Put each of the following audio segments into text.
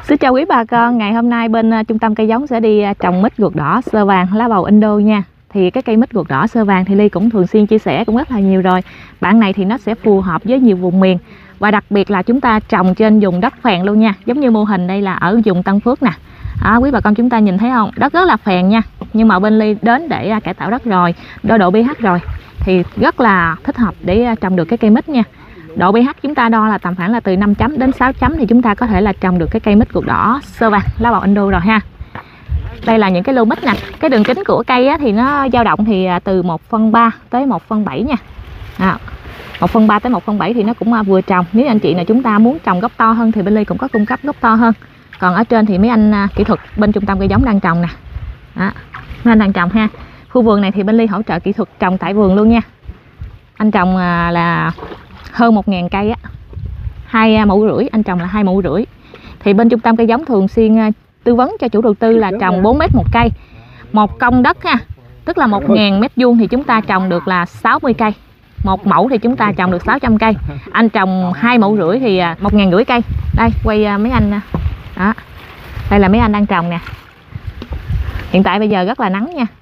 Xin chào quý bà con, ngày hôm nay bên trung tâm cây giống sẽ đi trồng mít ruột đỏ sơ vàng lá bầu Indo nha. Thì cái cây mít ruột đỏ sơ vàng thì Ly cũng thường xuyên chia sẻ cũng rất là nhiều rồi. Bạn này thì nó sẽ phù hợp với nhiều vùng miền. Và đặc biệt là chúng ta trồng trên vùng đất phèn luôn nha. Giống như mô hình đây là ở vùng Tân Phước nè. Quý bà con chúng ta nhìn thấy không? Đất rất là phèn nha. Nhưng mà bên Ly đến để cải tạo đất rồi, đo độ pH rồi thì rất là thích hợp để trồng được cái cây mít nha. Độ pH chúng ta đo là tầm khoảng là từ 5 chấm đến 6 chấm thì chúng ta có thể là trồng được cái cây mít ruột đỏ sơ vàng lá bầu Indo rồi ha. Đây là những cái lô mít nè. Cái đường kính của cây á, thì nó dao động thì từ 1/3 tới 1/7 nha. 1/3 tới 1/7 thì nó cũng vừa trồng. Nếu anh chị nào chúng ta muốn trồng gốc to hơn thì bên Ly cũng có cung cấp gốc to hơn. Còn ở trên thì mấy anh kỹ thuật bên trung tâm cây giống đang trồng nè. Mấy anh đang trồng ha. Khu vườn này thì bên Ly hỗ trợ kỹ thuật trồng tại vườn luôn nha. Anh trồng là hơn 1000 cây á, 2,5 mẫu, anh trồng là 2,5 mẫu. Thì bên trung tâm cây giống thường xuyên tư vấn cho chủ đầu tư là trồng 4 mét một cây, một công đất ha, tức là 1000 mét vuông thì chúng ta trồng được là 60 cây, một mẫu thì chúng ta trồng được 600 cây. Anh trồng 2,5 mẫu thì 1.500 cây. Đây quay mấy anh đó, đây là mấy anh đang trồng nè. Hiện tại bây giờ rất là nắng nha.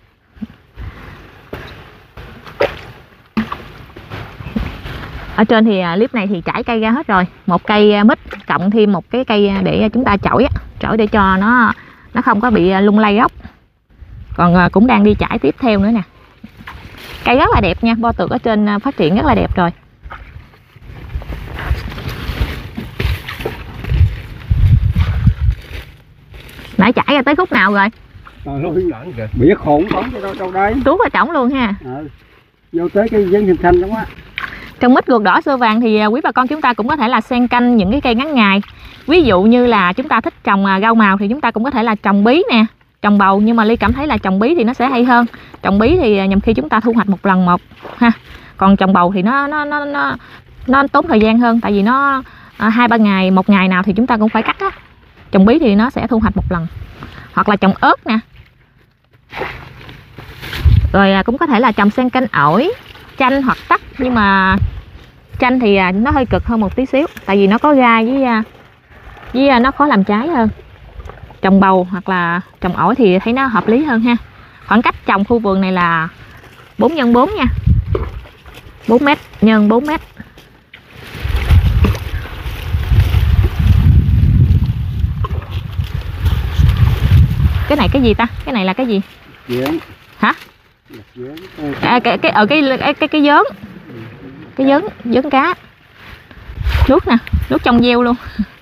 Ở trên thì clip này thì trải cây ra hết rồi. Một cây mít cộng thêm một cái cây để chúng ta chổi để cho nó không có bị lung lay gốc. Còn cũng đang đi trải tiếp theo nữa nè. Cây rất là đẹp nha, bo tược ở trên phát triển rất là đẹp rồi. Nãy trải ra tới khúc nào rồi? Biết khổn cổng đâu đây. Tuốt vào trỏng luôn ha. Vô tới cái giấy xanh đúng á. Trong mít ruột đỏ sơ vàng thì quý bà con chúng ta cũng có thể là xen canh những cái cây ngắn ngày. Ví dụ như là chúng ta thích trồng rau màu thì chúng ta cũng có thể là trồng bí nè, trồng bầu, nhưng mà Ly cảm thấy là trồng bí thì nó sẽ hay hơn. Trồng bí thì nhằm khi chúng ta thu hoạch một lần một ha. Còn trồng bầu thì nó tốn thời gian hơn, tại vì nó 2-3 ngày, một ngày nào thì chúng ta cũng phải cắt á. Trồng bí thì nó sẽ thu hoạch một lần. Hoặc là trồng ớt nè. Rồi cũng có thể là trồng xen canh ổi, chanh hoặc tắc, nhưng mà chanh thì nó hơi cực hơn một tí xíu, tại vì nó có gai với nó khó làm trái hơn. Trồng bầu hoặc là trồng ổi thì thấy nó hợp lý hơn ha. Khoảng cách trồng khu vườn này là 4x4 nha, 4 m x 4 m. Cái này cái gì ta? Cái này là cái gì? Giếng. Hả? Cái giớn cá. Nước nè, nước trong gieo luôn.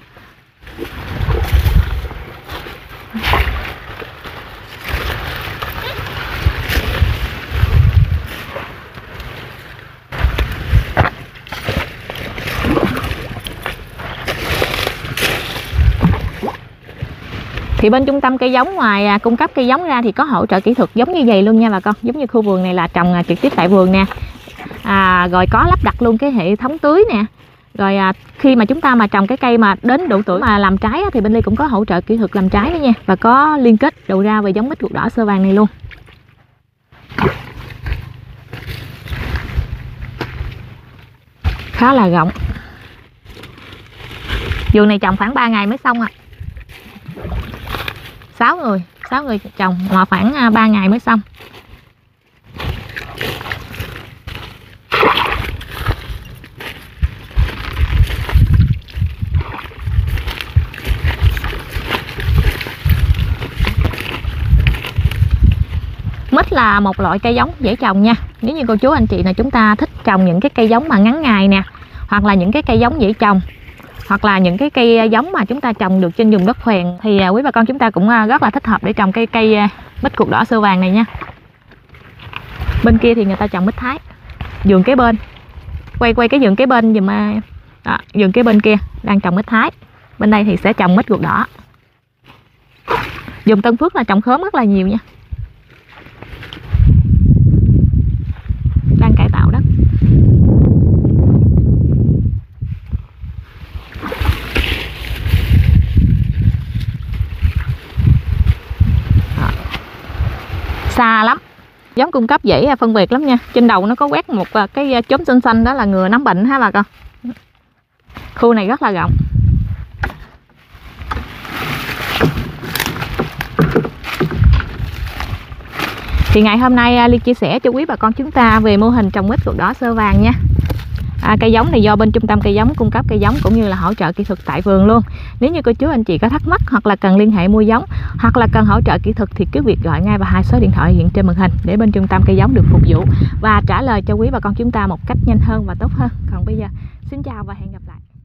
Thì bên trung tâm cây giống ngoài cung cấp cây giống ra thì có hỗ trợ kỹ thuật giống như vậy luôn nha bà con. Giống như khu vườn này là trồng trực tiếp tại vườn nè. Rồi có lắp đặt luôn cái hệ thống tưới nè. Rồi khi mà chúng ta mà trồng cái cây mà đến độ tuổi mà làm trái thì bên Ly cũng có hỗ trợ kỹ thuật làm trái đó nha. Và có liên kết đầu ra về giống mít ruột đỏ sơ vàng này luôn. Khá là rộng. Vườn này trồng khoảng 3 ngày mới xong 6 người trồng mà khoảng 3 ngày mới xong. Mít là một loại cây giống dễ trồng nha. Nếu như cô chú anh chị nào chúng ta thích trồng những cái cây giống mà ngắn ngày nè, hoặc là những cái cây giống dễ trồng, hoặc là những cái cây giống mà chúng ta trồng được trên vùng đất phèn thì quý bà con chúng ta cũng rất là thích hợp để trồng cây mít ruột đỏ sơ vàng này nha. Bên kia thì người ta trồng mít Thái. Vườn kế bên, quay cái vườn kế bên dùm. Vườn kế bên kia đang trồng mít Thái. Bên đây thì sẽ trồng mít ruột đỏ. Vùng Tân Phước là trồng khóm rất là nhiều nha. Đang cải tạo đất. Xa lắm, giống cung cấp dễ phân biệt lắm nha. Trên đầu nó có quét một cái chốm xanh xanh, đó là ngừa nấm bệnh ha bà con. Khu này rất là rộng. Thì ngày hôm nay Ly chia sẻ cho quý bà con chúng ta về mô hình trồng mít ruột đỏ sơ vàng nha. Cây giống này do bên trung tâm cây giống cung cấp cây giống cũng như là hỗ trợ kỹ thuật tại vườn luôn. Nếu như cô chú anh chị có thắc mắc hoặc là cần liên hệ mua giống hoặc là cần hỗ trợ kỹ thuật thì cứ việc gọi ngay vào 2 số điện thoại hiện trên màn hình để bên trung tâm cây giống được phục vụ và trả lời cho quý bà con chúng ta một cách nhanh hơn và tốt hơn. Còn bây giờ xin chào và hẹn gặp lại.